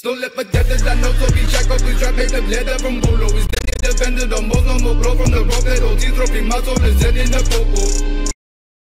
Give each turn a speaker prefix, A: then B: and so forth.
A: Don't let forget that I know, so be check up, we trap, make them leather from Bolo. We stand independent, almost no more blow from the rope, that OG trophy, my soul is in the coco.